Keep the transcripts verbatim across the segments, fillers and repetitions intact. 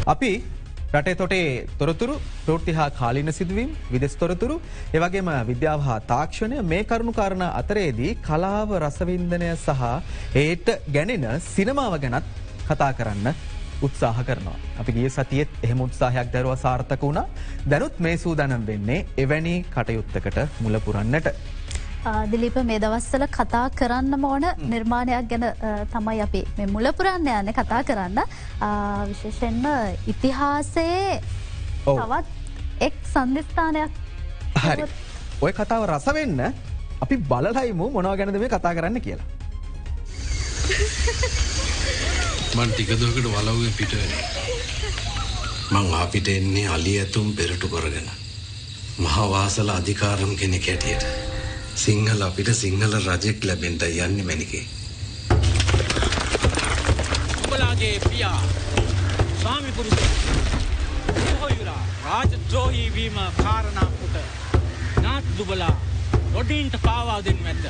අපි රටේ තොටේ තොරතුරු ප්‍රවෘත්ති හා කාලීන සිදුවීම් විදේශ තොරතුරු ඒ වගේම විද්‍යාව හා තාක්ෂණය මේ කරුණු කාරණා අතරේදී කලාව රසවින්දනය සහ ඒට ගැනෙන සිනමාව ගැනත් කතා කරන්න උත්සාහ කරනවා. අපි ගිය සතියේත් එහෙම උත්සාහයක් දරුවා සාර්ථක වුණා. දැනුත් මේ සූදානම් වෙන්නේ එවැනි කටයුත්තකට මුල පුරන්නට. දිලීප මේ දවස්වල කතා කරන්නම ඕන නිර්මාණයක් ගැන තමයි අපි මේ මුල පුරන්න යන්නේ කතා කරන්න. විශේෂයෙන්ම ඉතිහාසයේ තවත් එක් සන්නිස්ථානයක්. හරි. ඔය කතාව රස වෙන්න අපි බලලයිමු මොනවා ගැනද මේ කතා කරන්න කියලා. මං ටික දුරකට වලව්වේ පිට වෙනවා. මං ආපිට එන්නේ අලි ඇතුම් පෙරටු කරගෙන. මහා වාසල අධිකාරම් කෙනෙක් හැටියට. සිංහල අපිට සිංහල රජෙක් ලැබෙන්න යන්නේ මැනිකේ. උඹලාගේ පියා ස්වාමි පුරුෂයා හොයුරා රාජද්‍රෝහී වීම කාරණා කොට නාත් දුබලා රොඩින්ට පාවා දෙන්න මැද්ද.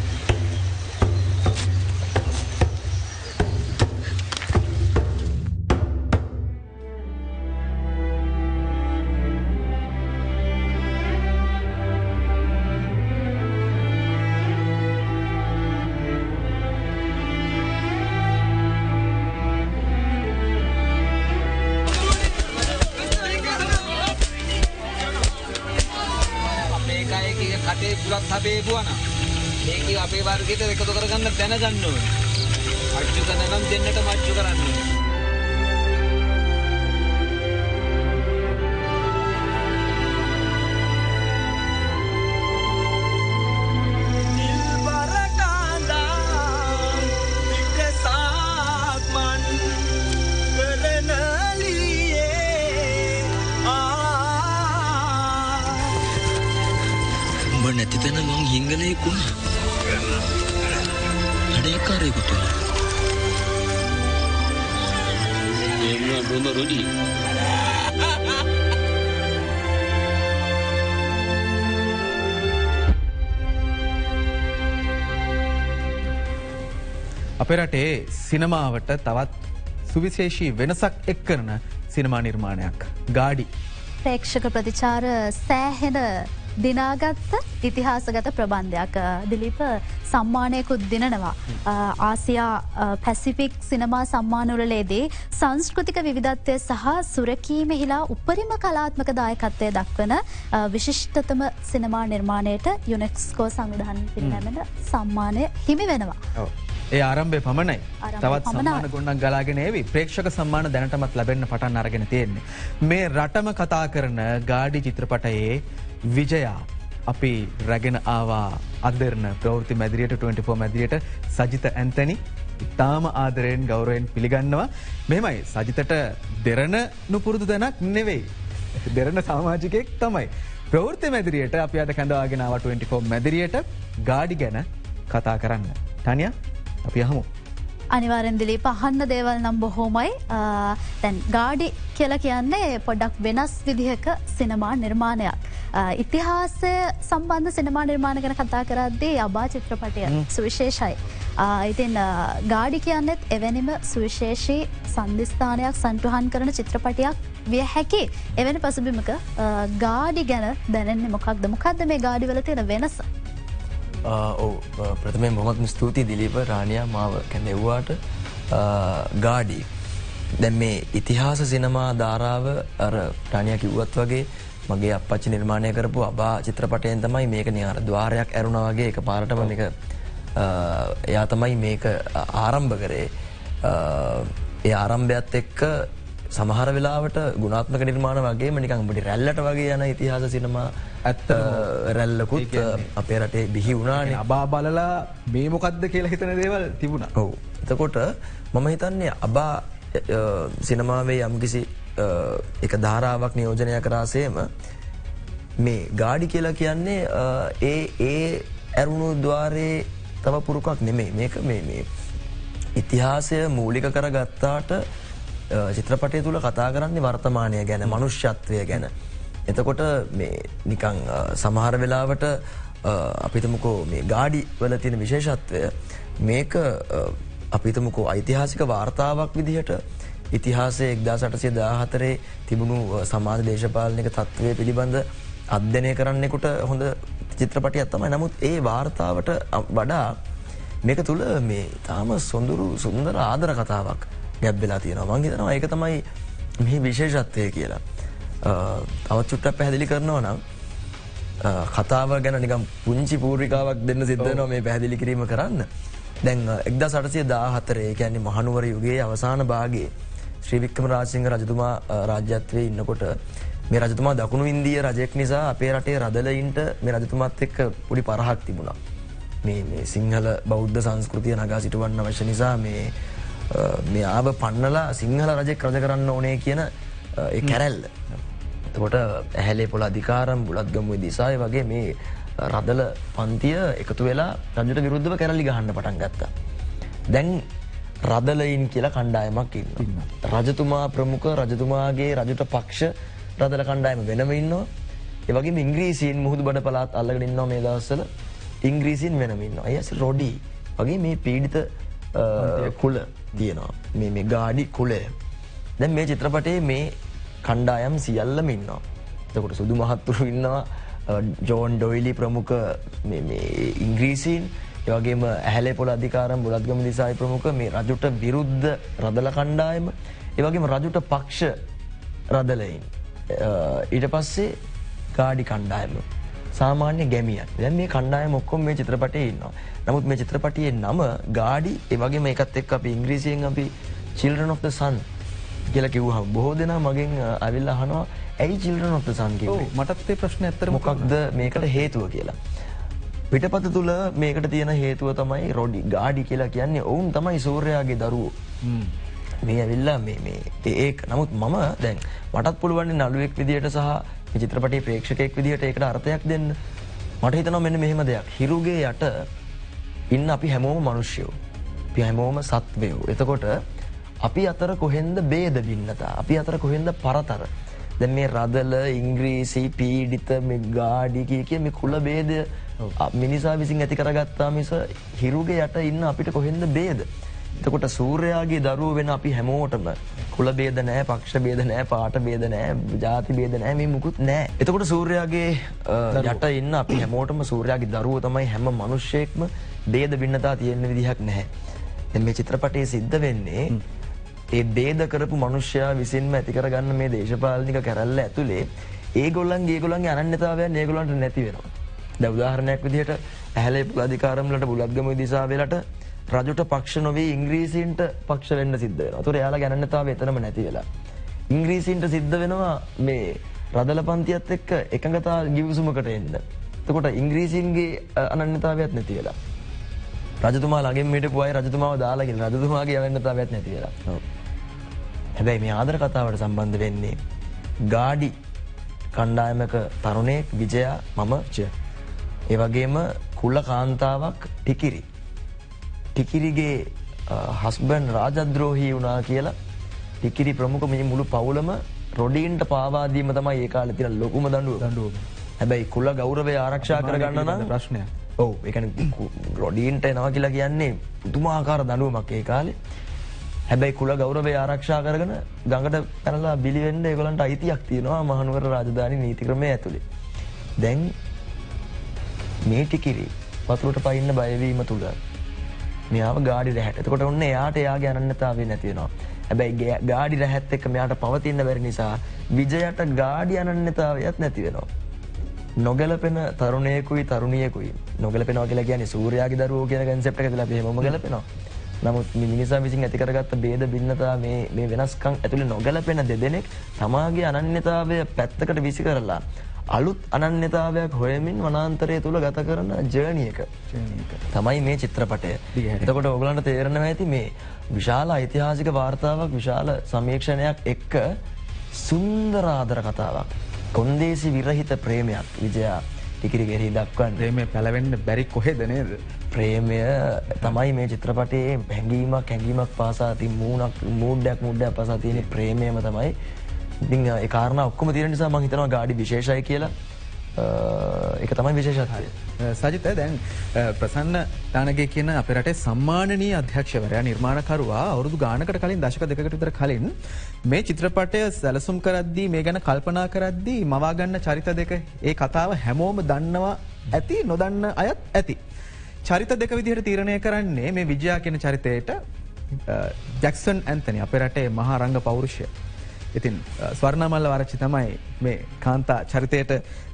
අපේ බුවන මේක අපේ වර්ගයට එකතු කරගන්න දැනගන්න ඕනේ. අච්චු කරන නම් දෙන්නට මච්චු කරන්න ඕනේ. නැතිතන මං හිංගලයෙක් වුණා. හඩේකාරයෙකුට. එන්න බොම රොඩි. අපේ රටේ සිනමාවට තවත් සුවිශේෂී වෙනසක් එක් කරන සිනමා නිර්මාණයක් ගාඩි. ප්‍රේක්ෂක ප්‍රතිචාර සෑහෙන දිනාගත්ත ඉතිහාසගත ප්‍රබන්ධයක්. දිලීප සම්මානයකුත් දිනනවා. ආසියා පැසිෆික් සිනමා සම්මානවලේදී සංස්කෘතික විවිධත්වය සහ සුරකීමෙහිලා උපරිම කලාත්මක දායකත්වය දක්වන විශිෂ්ටතම සිනමා නිර්මාණයට යුනෙස්කෝ සංවිධානය පිරිනැමෙන සම්මානය හිමි වෙනවා. ඒ ආරම්භය පමණයි. තවත් සම්මාන ගොන්නක් ගලාගෙන ඒවි. ප්‍රේක්ෂක සම්මාන දැනටමත් ලැබෙන්න පටන් අරගෙන තියෙන්නේ. මේ රටම කතා කරන ගාඩි චිත්‍රපටයේ විජයා අපි රැගෙන ආවා අදරන ප්‍රවෘත්ති මැදිරියට ටවෙන්ටි ෆෝර් මැදිරියට සජිත ඇන්තනි ඉතාම ආදරයෙන් ගෞරවයෙන් පිළිගන්නවා. මෙහෙමයි සජිතට දෙරණ නුපුරුදු දැනක් නෙවෙයි. දෙරණ සමාජිකයෙක් තමයි. ප්‍රවෘත්ති මැදිරියට අපි අද කැඳවාගෙන ආවා ටවෙන්ටි ෆෝර් මැදිරියට ගාඩි ගැන කතා කරන්න. ටනියා අපි අහමු. අනිවාර්යෙන් දිලීප අහන්න දේවල් නම් බොහෝමයි. දැන් ගාඩි කියලා කියන්නේ පොඩ්ඩක් වෙනස් විදිහක සිනමා නිර්මාණයක්. ඉතිහාසය සම්බන්ධ සිනමා නිර්මාණ ගැන කතා කරද්දී අබා චිත්‍රපටය සුවිශේෂයි. ඉතින් ගාඩි කියන්නෙත් එවැනිම සුවිශේෂී සන්ධිස්ථානයක් සන්ටුහන් කරන චිත්‍රපටයක් විය හැකි. එවැනි පසුබිමක ගාඩි ගැන දැනෙන්නේ මොකක්ද? මොකක්ද මේ ගාඩිවල තියෙන වෙනස? ඔව් ප්‍රථමයෙන් බොහොමත්ම ස්තුතියි දිලීප රාණියා මාව කැඳෙව්වාට. ගාඩි දැන් මේ ඉතිහාස සිනමා ධාරාව අර රාණියා කිව්වත් වගේ මගේ අප්පච්චි නිර්මාණය කරපු අබා චිත්‍රපටයෙන් තමයි මේක නියර ద్వාරයක් ඇරුණා වගේ එකපාරටම මේක එයා තමයි මේක ආරම්භ කරේ. ඒ ආරම්භයත් එක්ක සමහර වෙලාවට ගුණාත්මක නිර්මාණ වගේම නිකන් පොඩි රැල්ලට වගේ යන ඉතිහාස සිනමා ඇත්ත රැල්ලකුත් අපේ රටේ බිහි වුණානේ. අබා බලලා මේ මොකද්ද කියලා හිතන දේවල් තිබුණා. ඔව්. එතකොට මම හිතන්නේ අබා සිනමාවේ යම්කිසි එක ධාරාවක් නියෝජනය කරාසේම මේ ගාඩි කියලා කියන්නේ ඒ ඒ ඇරුණු ద్వාරේ තව පුරුකක් නෙමෙයි. මේක මේ මේ ඉතිහාසය මූලික කරගත්තාට චිත්‍රපටය තුළ කතා කරන්නේ වර්තමානය ගැන, මනුෂ්‍යත්වය ගැන. එතකොට මේ නිකං සමහර වෙලාවට අපිතමකෝ මේ ගාඩි වල තියෙන විශේෂත්වය මේක අපිතමකෝ ඓතිහාසික වාර්තාවක් විදිහට ඉතිහාසයේ එක්දාස් අටසිය දාහතරේ තිබුණු සමාජ දේශපාලනික තත්ත්වය පිළිබඳ අධ්‍යයනය කරන්නෙකුට හොඳ චිත්‍රපටියක් තමයි. නමුත් ඒ වාර්තාවට වඩා මේක තුළ මේ තාම සොඳුරු සුන්දර ආදර කතාවක් ගැබ් වෙලා තියෙනවා. මං හිතනවා ඒක තමයි මෙහි විශේෂත්වය කියලා. තවත් චුට්ටක් පැහැදිලි කරනවා නම් කතාව ගැන නිකම් පුංචි පූර්විකාවක් දෙන්න සිද්ධ වෙනවා මේ පැහැදිලි කිරීම කරන්න. දැන් එක්දාස් අටසිය දාහතරේ කියන්නේ මහනුවර යුගයේ අවසාන භාගයේ ශ්‍රී වික්‍රම රාජසිංහ රජතුමා රාජ්‍යත්වයේ ඉන්නකොට මේ රජතුමා දකුණු ඉන්දිය රජෙක් නිසා අපේ රටේ රදලයින්ට මේ රජතුමාත් එක්ක පොඩි පරහක් තිබුණා. මේ මේ සිංහල බෞද්ධ සංස්කෘතිය නගා සිටවන්න අවශ්‍ය නිසා මේ මේ ආව පන්නලා සිංහල රජෙක් රජ කරන්න ඕනේ කියන ඒ කැරැල්ල. එතකොට ඇහැලේ පොළ අධිකාරම් බුලත්ගමුවේ දිසාය වගේ මේ රදල පන්තිය එකතු වෙලා රජුට විරුද්ධව කැරලි ගහන්න පටන් ගත්තා. දැන් රදලයින් කියලා කණ්ඩායමක් ඉන්න. රජතුමා ප්‍රමුඛ රජතුමාගේ රජුට පක්ෂ රදල කණ්ඩායම වෙනම ඉන්නවා. ඒ වගේම ඉංග්‍රීසීන් මුහුදු බඩ පළාත් අල්ලගෙන ඉන්නවා මේ දවස්වල. ඉංග්‍රීසීන් වෙනම ඉන්නවා. අය ඇස් රොඩි වගේ මේ පීඩිත කුල තියෙනවා. මේ මේ ගාඩි කුලය. දැන් මේ චිත්‍රපටයේ මේ කණ්ඩායම් සියල්ලම ඉන්නවා. එතකොට සුදු මහත්තුරු ඉන්නවා. ජෝන් ඩොයිලි ප්‍රමුඛ මේ මේ ඉංග්‍රීසීන් ඒ වගේම ඇහැලේ පොළ අධිකාරම් බුලත්ගම දිසායි ප්‍රමුඛ මේ රජුට විරුද්ධ රදල කණ්ඩායම ඒ වගේම රජුට පක්ෂ රදලයින් ඊට පස්සේ ගාඩි කණ්ඩායම සාමාන්‍ය ගැමියන්. දැන් මේ කණ්ඩායම ඔක්කොම මේ චිත්‍රපටයේ ඉන්නවා. නමුත් මේ චිත්‍රපටයේ නම ගාඩි ඒ වගේම ඒකත් එක්ක අපි ඉංග්‍රීසියෙන් අපි Children of the Sun කියලා කිව්වහම බොහෝ දෙනා මගෙන් අවිල්ලා අහනවා ඇයි Children of the Sun කිව්වේ? ඔව් මටත් ඒ ප්‍රශ්නේ ඇත්තටම මොකක්ද මේකට හේතුව කියලා. පිටපත තුල මේකට තියෙන හේතුව තමයි රොඩි ගාඩි කියලා කියන්නේ ඔවුන් තමයි සූර්යාගේ දරුවෝ. මේ ඇවිල්ලා මේ මේ ඒක නමුත් මම දැන් මටත් පුළුවන් නළුවෙක් විදියට සහ මේ චිත්‍රපටයේ ප්‍රේක්ෂකයෙක් විදියට ඒකට අර්ථයක් දෙන්න. මට හිතෙනවා මෙන්න මෙහෙම දෙයක්. හිරුගේ යට ඉන්න අපි හැමෝම මිනිස්සුයෝ. අපි හැමෝම සත්වයෝ. එතකොට අපි අතර කොහෙන්ද ભેද බින්නතා? අපි අතර කොහෙන්ද පරතර? දැන් මේ රදල ඉංග්‍රීසි පීඩිත මේ ගාඩි කිය කිය මේ කුල ભેද මිනිසා විසින් ඇති කරගත්තා මිස හිරුගේ යට ඉන්න අපිට කොහෙන්ද ભેද? එතකොට සූර්යාගේ දරුවෝ වෙන අපි හැමෝටම කුල ભેද නැහැ, පක්ෂ ભેද නැහැ, පාට ભેද නැහැ, ಜಾති ભેද නැහැ, මේ මුකුත් නැහැ. එතකොට සූර්යාගේ යට ඉන්න අපි හැමෝටම සූර්යාගේ දරුවෝ තමයි හැම මිනිස්සෙක්ම ભેද බින්නතා තියෙන විදිහක් නැහැ. දැන් මේ චිත්‍රපටයේ සිද්ධ වෙන්නේ ඒ ભેද කරපු මිනිස්සයා විසින්ම ඇති කරගන්න මේ දේශපාලනික කැරැල්ල ඇතුලේ ඒගොල්ලන්ගේ ඒගොල්ලන්ගේ අනන්‍යතාවයන් ඒගොල්ලන්ට නැති වෙනවා. දැන් උදාහරණයක් විදිහට ඇහැලේ පොළ අධිකාරම් වලට බුලත්ගමුවේ දිසාවලට රජුට පක්ෂ නොවේ ඉංග්‍රීසීන්ට පක්ෂ වෙන්න සිද්ධ වෙනවා. ඒතකොට එයාලගේ අනන්‍යතාවය එතනම නැති වෙලා. ඉංග්‍රීසීන්ට සිද්ධ වෙනවා මේ රදල පන්තියත් එක්ක එකඟතා ගිවිසුමකට එන්න. එතකොට ඉංග්‍රීසීන්ගේ අනන්‍යතාවයත් නැති වෙලා. රජතුමා ළඟින් හිටපු අය රජතුමාව දාලා ගිහින් රජතුමාගේ අනන්‍යතාවයත් නැති වෙලා. ඔව්. හැබැයි මේ ආදර කතාවට සම්බන්ධ වෙන්නේ ගාඩි කණ්ඩායමක තරුණයෙක් විජයා මම ච. ඒ වගේම කුල කාන්තාවක් ටිකිරි. ටිකිරිගේ හස්බන්ඩ් රාජද්‍රෝහී වුණා කියලා ටිකිරි ප්‍රමුඛ මේ මුළු පවුලම රොඩීන්ට පාවා දීම තමයි ඒ කාලේ තියෙන ලොකුම දඬුවම. දඬුවම. හැබැයි කුල ගෞරවය ආරක්ෂා කරගන්න නම් ප්‍රශ්නයක්. ඔව් ඒ කියන්නේ රොඩීන්ට එනවා කියලා කියන්නේ පුදුමාකාර දඬුවමක් ඒ කාලේ. හැබැයි කුල ගෞරවය ආරක්ෂා කරගෙන ගඟට පැනලා බිලි වෙන්න ඒගොල්ලන්ට අයිතියක් තියෙනවා මහනුවර රාජධානි නීති ක්‍රමයේ ඇතුලේ. දැන් මේ ටිකිරි වතුරට පයින්න බය වීම තුල මෙයාව ගාඩි රැහැට. එතකොට ඔන්න එයාට එයාගේ අනන්‍යතාවය නැති වෙනවා. හැබැයි ගාඩි රැහැත් එක්ක මෙයාට පවතින්න බැරි නිසා විජයට ගාඩි අනන්‍යතාවයත් නැති වෙනවා. නොගැලපෙන තරුණයෙකුයි තරුණියෙකුයි නොගැලපෙනවා කියලා කියන්නේ සූර්යාගේ දරුවෝ කියන කන්සෙප්ට් එක ඇතුළේ අපි හැමෝම ගැලපෙනවා. නමුත් මේ මිනිසා විසින් ඇති කරගත්ත ભેද බින්නතා මේ මේ වෙනස්කම් ඇතුළේ නොගැලපෙන දෙදෙනෙක් තමාගේ අනන්‍යතාවය පැත්තකට විසි කරලා අලුත් අනන්‍යතාවයක් හොයමින් වනාන්තරය තුල ගත කරන ජර්නි එක තමයි මේ චිත්‍රපටය. එතකොට ඔයගලන්ට තේරෙනවා ඇති මේ විශාල ඓතිහාසික වාර්තාවක් විශාල සමීක්ෂණයක් එක්ක සුන්දර ආදර කතාවක්. කොන්දේසි විරහිත ප්‍රේමයක් විජයා ටිකිරි කෙරෙහි දක්වන්නේ. ප්‍රේමය පැලවෙන්න බැරි කොහෙද නේද? ප්‍රේමය තමයි මේ චිත්‍රපටයේ හැඟීමක් හැඟීමක් පාසා තින් මූණක් මූඩයක් මූඩයක් පාසා තියෙන ප්‍රේමයම තමයි. ඉතින් ඒ කාරණා ඔක්කොම තියෙන නිසා මම හිතනවා ගාඩි විශේෂයි කියලා. ඒක තමයි විශේෂත්වය. සජිත දැන් ප්‍රසන්න තානගේ කියන අපේ රටේ සම්මානනීය අධ්‍යක්ෂවරයා නිර්මාණකරුවා අවුරුදු ගානකට කලින් දශක දෙකකට විතර කලින් මේ චිත්‍රපටය සැලසුම් කරද්දී මේ ගැන කල්පනා කරද්දී මවා ගන්න චරිත දෙක ඒ කතාව හැමෝම දන්නවා ඇති නොදන්න අයත් ඇති. චරිත දෙක විදිහට තීරණය කරන්නේ මේ විජයා කියන චරිතයට ජැක්සන් ඇන්තනි අපේ රටේ මහා රංග පෞරුෂය. ඉතින් ස්වර්ණමල්ල වරච්චි තමයි මේ කාන්තා චරිතයට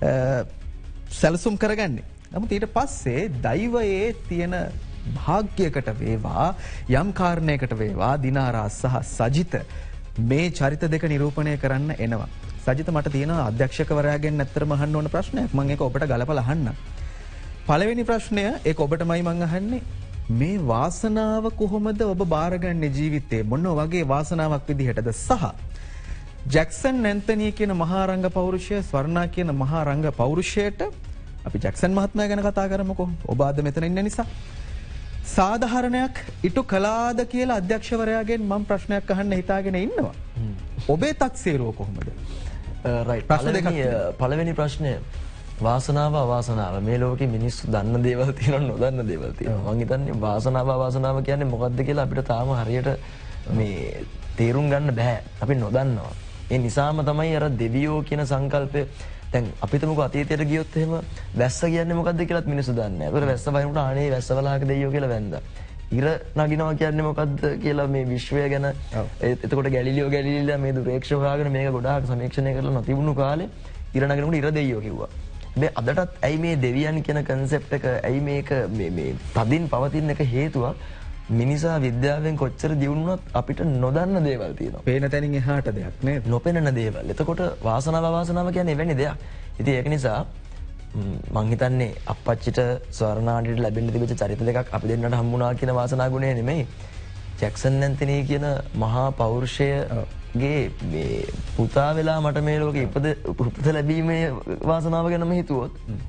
සැලසුම් කරගන්නේ. නමුත් ඊට පස්සේ දෛවයේ තියෙන භාග්‍යයකට වේවා යම් කාරණයකට වේවා දිනාරා සහ සජිත මේ චරිත දෙක නිරූපණය කරන්න එනවා. සජිත මට තියෙන අධ්‍යක්ෂකවරයාගෙන් ඇත්තටම අහන්න ඕන ප්‍රශ්නයක්. මම ඒක ඔබට ගලපලා අහන්න. පළවෙනි ප්‍රශ්නය ඒක ඔබටමයි මම අහන්නේ. මේ වාසනාව කොහොමද ඔබ බාරගන්නේ ජීවිතේ? මොන වගේ වාසනාවක් විදිහටද? සහ ජැක්සන් ඇන්තනී කියන මහා රංග පෞරුෂය ස්වර්ණා කියන මහා රංග පෞරුෂයට අපි ජැක්සන් මහත්මයා ගැන කතා කරමුකෝ. ඔබ අද මෙතන ඉන්න නිසා සාධාරණයක් ඉටු කළාද කියලා අධ්‍යක්ෂවරයාගෙන් මම ප්‍රශ්නයක් අහන්න හිතාගෙන ඉන්නවා. ඔබේ තක්සේරුව කොහොමද? රයිට්. පළවෙනි ප්‍රශ්නය වාසනාව අවාසනාව. මේ ලෝකේ මිනිස්සු දන්න දේවල් තියෙනවා නොදන්න දේවල් තියෙනවා. මම හිතන්නේ වාසනාව අවාසනාව කියන්නේ මොකක්ද කියලා අපිට තාම හරියට මේ තේරුම් ගන්න බෑ. අපි නොදන්නවා. ඒ නිසාම තමයි අර දෙවියෝ කියන සංකල්පය දැන් අපි හිතමුකෝ අතීතයට ගියොත් එහෙම වැස්ස කියන්නේ මොකක්ද කියලාත් මිනිස්සු දන්නේ නැහැ. ඒතර වැස්ස වහිනකොට අනේ වැස්ස වලහක දෙයියෝ කියලා වැන්දා. ඉර නගිනවා කියන්නේ මොකක්ද කියලා මේ විශ්වය ගැන එතකොට ගැලිලියෝ ගැලිලිලා මේ දුරේක්ෂ හොයාගෙන මේක ගොඩාක් සමීක්ෂණය කරලා නොතිබුණු කාලේ ඉර නගිනකොට ඉර දෙයියෝ කිව්වා. මේ අදටත් ඇයි මේ දෙවියන් කියන කන්සෙප්ට් එක ඇයි මේක මේ මේ තදින් පවතින එක හේතුවක් මිනිසා විද්‍යාවෙන් කොච්චර දියුණුවත් අපිට නොදන්න දේවල් තියෙනවා. පේන තැනින් එහාට දෙයක් නේද? නොපෙනෙන දේවල්. එතකොට වාසනාව අවාසනාව කියන්නේ එවැනි දෙයක්. ඉතින් ඒක නිසා මං හිතන්නේ අප්පච්චිට ස්වර්ණාණ්ඩිට ලැබෙන්න තිබිච්ච චරිත දෙකක් අපි දෙන්නට හම්බුණා කියන වාසනා ගුණය නෙමෙයි. ජැක්සන් ඇන්තනී කියන මහා පෞරුෂයගේ මේ පුතා වෙලා මට මේ ලෝකෙ ඉපද උපත ලැබීමේ වාසනාව ගැනම හිතුවොත්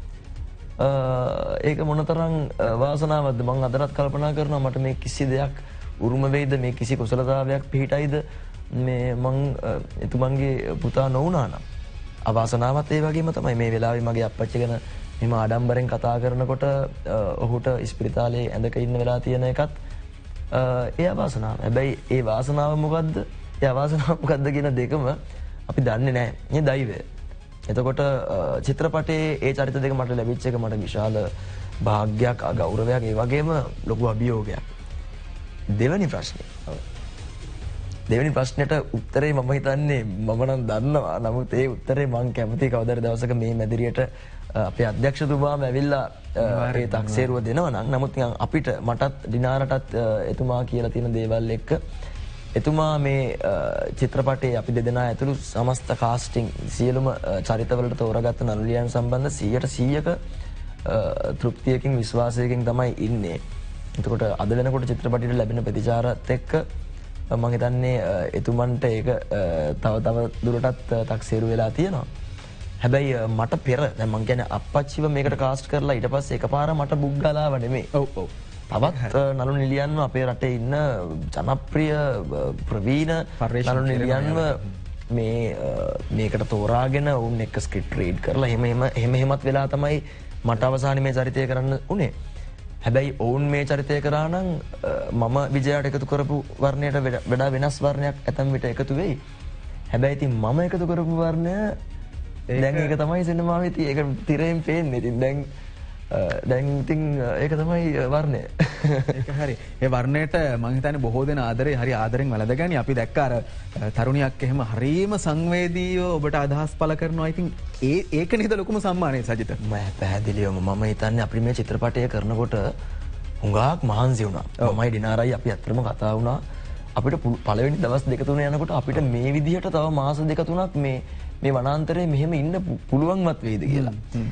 ඒක මොනතරම් වාසනාවක්ද මම අදටත් කල්පනා කරනවා මට මේ කිසි දෙයක් උරුම වෙයිද මේ කිසි කුසලතාවයක් පිහිටයිද මේ මං එතුමන්ගේ පුතා නොවුනා නම් අවාසනාවත් ඒ වගේම තමයි මේ වෙලාවේ මගේ අප්පච්චි ගැන මෙහෙම ආඩම්බරෙන් කතා කරනකොට ඔහුට ඉස්පිරිතාලේ ඇඳක ඉන්න වෙලා තියෙන එකත් ඒ අවාසනාව. හැබැයි ඒ වාසනාව මොකද්ද? ඒ අවාසනාව මොකද්ද කියන දෙකම අපි දන්නේ නැහැ. මේ දෛවය. එතකොට චිත්‍රපටයේ ඒ චරිත දෙක මට ලැබිච්ච එක මට විශාල භාග්යක් ගෞරවයක් ඒ වගේම ලොකු අභියෝගයක්. දෙවෙනි ප්‍රශ්නේ. දෙවෙනි ප්‍රශ්නෙට උත්තරේ මම හිතන්නේ මම නම් දන්නවා. නමුත් ඒ උත්තරේ මම කැමති කවදාද දවසක මේ මැදිරියට අපේ අධ්‍යක්ෂතුමාම ඇවිල්ලා ඒ තක්සේරුව දෙනවා නම්. නමුත් අපිට මටත් ඩිනාරටත් එතුමා කියලා තියෙන දේවල් එක්ක එතුමා මේ චිත්‍රපටයේ අපි දෙදෙනා ඇතුළු සමස්ත කාස්ටිං සියලුම චරිතවලට තෝරාගත්ත නළුලියන් සම්බන්ධ සීයට සීයක තෘප්තියකින් විශ්වාසයකින් තමයි ඉන්නේ. එතකොට අද වෙනකොට චිත්‍රපටයට ලැබෙන ප්‍රතිචාරات එක්ක මම හිතන්නේ එතුමන්ට ඒක තව තව දුරටත් තක්සේරු වෙලා තියෙනවා. හැබැයි මට පෙර දැන් මම කියන්නේ අප්පච්චිව මේකට කාස්ට් කරලා ඊට පස්සේ එකපාර මට බුක් ගලාව නෙමෙයි. ඔව් ඔව්. තවත් නළු නිලියන්ව අපේ රටේ ඉන්න ජනප්‍රිය ප්‍රවීණ නළු නිලියන්ව මේ මේකට තෝරාගෙන ඔවුන් එක්ක ස්ක්‍රිප්ට් රීඩ් කරලා එහෙම එහෙම එහෙම එහෙමත් වෙලා තමයි මට අවසානයේ මේ චරිතය කරන්න උනේ. හැබැයි ඔවුන් මේ චරිතය කරා නම් මම විජයාට එකතු කරපු වර්ණයට වඩා වෙනස් වර්ණයක් ඇතම් විට එකතු වෙයි. හැබැයි ඉතින් මම එකතු කරපු වර්ණය දැන් ඒක තමයි සිනමාවේ තියෙන්නේ. ඒක තිරයෙන් පේන්නේ. ඉතින් දැන් දැන් ඉතින් ඒක තමයි වර්ණය. ඒක හරි. ඒ වර්ණයට මම හිතන්නේ බොහෝ දෙනා ආදරේ හරි ආදරෙන් වළඳගනි. අපි දැක්ක අර තරුණියක් එහෙම හරීම සංවේදීව ඔබට අදහස් පළ කරනවා. ඉතින් ඒ ඒක නේද ලොකුම සම්මානය සජිත. මම පැහැදිලිවම මම හිතන්නේ අපි මේ චිත්‍රපටය කරනකොට හුඟක් මහන්සි වුණා. මමයි ඩිනාරයි අපි අත්‍තරම කතා වුණා. අපිට පළවෙනි දවස් දෙක තුන යනකොට අපිට මේ විදිහට තව මාස දෙක තුනක් මේ මේ වනාන්තරයේ මෙහෙම ඉන්න පුළුවන්වත් වෙයිද කියලා.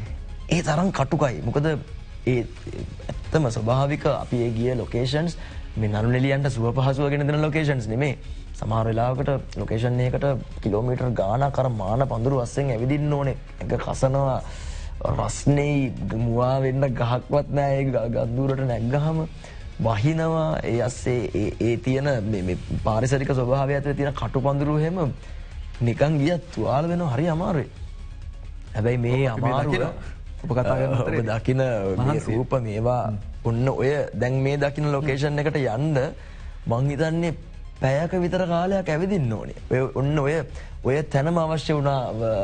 ඒ තරම් කටුකයි. මොකද ඒ ඇත්තම ස්වභාවික අපි ඒ ගිය ලොකේෂන්ස් මේ නළු නිලියන්ට සුව පහසුව ගෙන දෙන ලොකේෂන්ස් නෙමෙයි. සමහර වෙලාවකට ලොකේෂන් එකකට කිලෝමීටර් ගාණක් අර මාන පඳුරු අස්සෙන් ඇවිදින්න ඕනේ. එක කසනවා රස්නේ මුවා වෙන්න ගහක්වත් නැහැ. ඒ ගඳුරට නැග්ගහම වහිනවා. ඒ අස්සේ ඒ ඒ තියෙන මේ පාරිසරික ස්වභාවය ඇතුලේ තියෙන කටු පඳුරු හැම නිකන් ගියත් තුවාල වෙනවා. හරි අමාරුයි. හැබැයි මේ අමාරුව ඔබ කතා කරන අතරේ ඔබ දකින මේ රූප මේවා ඔන්න ඔය දැන් මේ දකින ලොකේෂන් එකට යන්න මං හිතන්නේ පැයක විතර කාලයක් ඇවිදින්න ඕනේ. ඔය ඔන්න ඔය ඔය තැනම අවශ්‍ය වුණා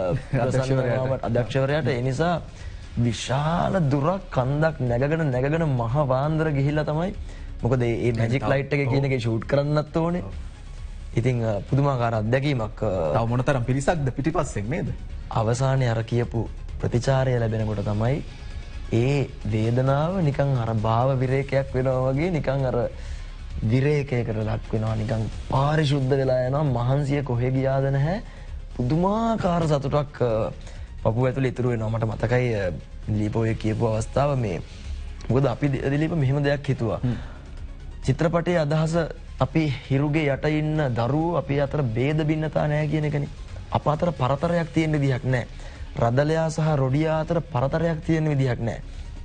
අධ්‍යක්ෂවරයාට. ඒ නිසා විශාල දුරක් කන්දක් නැගගෙන නැගගෙන මහ වාන්දර ගිහිල්ලා තමයි මොකද මේ මැජික් ලයිට් එක කියන එකේ ෂූට් කරන්නත් ඕනේ. ඉතින් පුදුමාකාර අත්දැකීමක්. තව මොනතරම් පිරිසක්ද පිටිපස්සෙන් නේද? අවසානයේ අර කියපු ප්‍රතිචාරය ලැබෙනකොට තමයි ඒ වේදනාව නිකන් අර භාව විරේකයක් වෙනවා වගේ නිකන් අර විරේකයකට ලක් වෙනවා නිකන් පාරිශුද්ධ වෙලා යනවා මහන්සිය කොහෙ ගියාද නැහැ පුදුමාකාර සතුටක් පපුව ඇතුළේ ඉතුරු වෙනවා. මට මතකයි දිලීප ඔය කියපු අවස්ථාව මේ මොකද අපි දිලීප මෙහෙම දෙයක් හිතුවා. චිත්‍රපටයේ අදහස අපි හිරුගේ යට ඉන්න දරුවෝ අපි අතර ભેද බින්නතා නැහැ කියන එකනේ. අප අතර පරතරයක් තියෙන විදිහක් නැහැ. රදලයා සහ රොඩියා අතර පරතරයක් තියෙන විදිහක් නැහැ.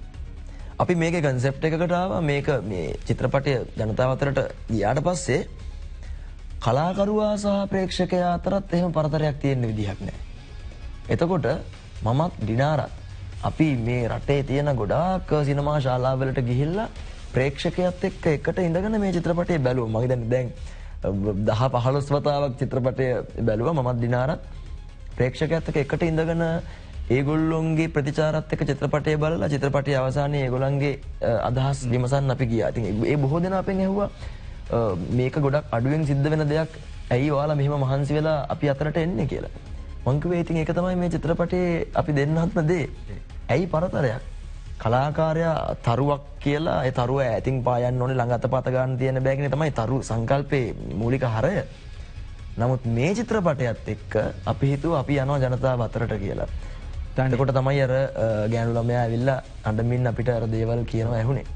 අපි මේකේ කන්සෙප්ට් එකකට ආවා. මේක මේ චිත්‍රපටය ජනතාව අතරට ගියාට පස්සේ කලාකරුවා සහ ප්‍රේක්ෂකයා අතරත් එහෙම පරතරයක් තියෙන විදිහක් නැහැ. එතකොට මමත් ඩිනාරත් අපි මේ රටේ තියෙන ගොඩාක් සිනමා ශාලාවලට ගිහිල්ලා ප්‍රේක්ෂකයත් එක්ක එකට ඉඳගෙන මේ චිත්‍රපටය බැලුවා. මම හිතන්නේ දැන් දහ පහළොස් වතාවක් චිත්‍රපටය බැලුවා මමත් ඩිනාරත්. ප්‍රේක්ෂකයත් එක්ක එකට ඉඳගෙන ඒගොල්ලොන්ගේ ප්‍රතිචාරත් එක්ක චිත්‍රපටය බලලා චිත්‍රපටයේ අවසානයේ ඒගොල්ලන්ගේ අදහස් විමසන්න අපි ගියා. ඉතින් ඒ බොහෝ දෙනා අපෙන් ඇහුවා මේක ගොඩක් අඩුවෙන් සිද්ධ වෙන දෙයක්. ඇයි ඔයාලා මෙහෙම මහන්සි වෙලා අපි අතරට එන්නේ කියලා. මං කිව්වේ ඉතින් ඒක තමයි මේ චිත්‍රපටයේ අපි දෙන්නත්ම දේ. ඇයි පරතරයක්? කලාකාරයා තරුවක් කියලා ඒ තරුව ඈතින් පායන්න ඕනේ ළඟ අතපත ගන්න තියෙන බෑගනේ තමයි තරු සංකල්පේ මූලික හරය. නමුත් මේ චිත්‍රපටයත් එක්ක අපි හිතුවා අපි යනවා ජනතාව අතරට කියලා. එතකොට තමයි අර ගෑනු ළමයා ඇවිල්ලා අඬමින් අපිට අර දේවල් කියනවා ඇහුනේ.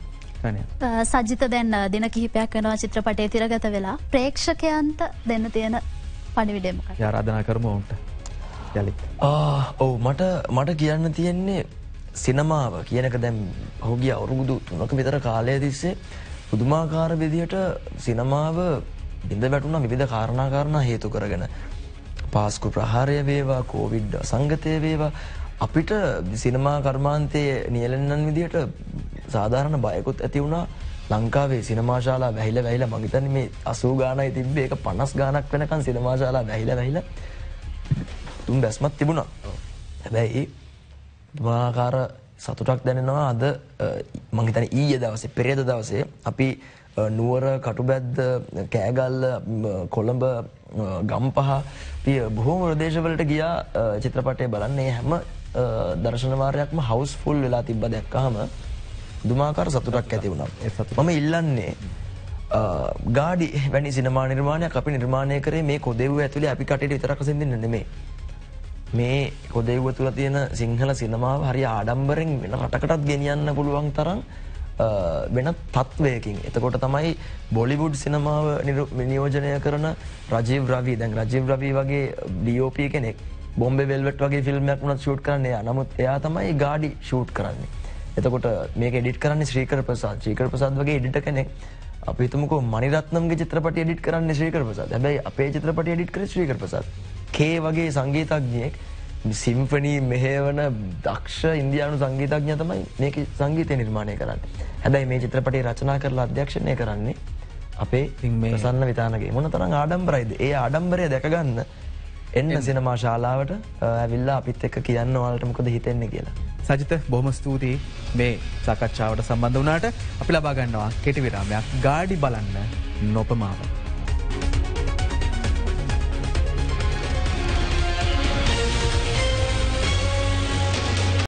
සජිත දැන් දින කිහිපයක් වෙනවා චිත්‍රපටයේ තිරගත වෙලා ප්‍රේක්ෂකයන්ට දෙන්න තියෙන පණිවිඩය මොකක්ද? ආරාධනා කරමු උන්ට. යලිත්. ආ ඔව් මට මට කියන්න තියෙන්නේ සිනමාව කියන එක දැන් ඔහුගේ අවුරුදු තුනක විතර කාලය තිස්සේ පුදුමාකාර විදිහට සිනමාව බිඳ වැටුණා විවිධ කාරණා කාරණා හේතු කරගෙන. පාස්කු ප්‍රහාරය වේවා, කොවිඩ් අසංගතය වේවා අපිට සිනමා කර්මාන්තයේ නියැලෙන්නන් විදිහට සාධාරණ බයකුත් ඇති වුණා. ලංකාවේ සිනමා ශාලා වැහිලා වැහිලා මං හිතන්නේ මේ අසූ ගානයි තිබ්බේ ඒක පනස් ගානක් වෙනකන් සිනමා ශාලා වැහිලා වැහිලා තුන් බැස්මක් තිබුණා. හැබැයි පුදුමාකාර සතුටක් දැනෙනවා අද මං හිතන්නේ ඊයේ දවසේ පෙරේද දවසේ අපි නුවර කටුබැද්ද කෑගල්ල කොළඹ ගම්පහ බොහෝම ප්‍රදේශවලට ගියා චිත්‍රපටය බලන්න. ඒ හැම දර්ශන වාරයක්ම හවුස් ෆුල් වෙලා තිබ්බ දැක්කහම දුමාකාර සතුටක් ඇති වුණා. මම ඉල්ලන්නේ ගාඩි වැනි සිනමා නිර්මාණයක් අපි නිර්මාණය කරේ මේ කොදෙව්ව ඇතුලේ අපි කටේට විතරක් අසින්දින්න නෙමෙයි. මේ කොදෙව්ව තුල තියෙන සිංහල සිනමාව හරිය ආඩම්බරෙන් වෙන රටකටත් ගෙනියන්න පුළුවන් තරම් වෙන තත්වයකින්. එතකොට තමයි බොලිවුඩ් සිනමාව නියෝජනය කරන රජීව් රවි දැන් රජීව් රවි වගේ ඩී ඕ පී කෙනෙක් බොම්බේ වෙල්වෙට් වගේ ෆිල්ම් එකක් වුණත් ෂූට් කරන්නේ එයා. නමුත් එයා තමයි ගාඩි ෂූට් කරන්නේ. එතකොට මේක එඩිට් කරන්නේ ශ්‍රීකර් ප්‍රසාද්. ශ්‍රීකර් ප්‍රසාද් වගේ එඩිටර් කෙනෙක්. අපි හිතමුකෝ මණිරත්නම්ගේ චිත්‍රපටය එඩිට් කරන්නේ ශ්‍රීකර් ප්‍රසාද්. හැබැයි අපේ චිත්‍රපටය එඩිට් කරේ ශ්‍රීකර් ප්‍රසාද්. කේ වගේ සංගීතඥයෙක් සිම්ෆනී මෙහෙවන දක්ෂ ඉන්දියානු සංගීතඥයා තමයි මේක සංගීතය නිර්මාණය කරන්නේ. හැබැයි මේ චිත්‍රපටය රචනා කරලා අධ්‍යක්ෂණය කරන්නේ අපේ ප්‍රසන්න විතානගේ. මොන තරම් ආඩම්බරයිද? ඒ ආඩම්බරය දැක ගන්න එන්න සිනමා ශාලාවට ඇවිල්ලා අපිත් එක්ක කියන්න ඔයාලට මොකද හිතෙන්නේ කියලා. සජිත බොහොම ස්තුතියි මේ සාකච්ඡාවට සම්බන්ධ වුණාට. අපි ලබා ගන්නවා කෙටි විරාමයක්. ගාඩි බලන්න නොපමාව.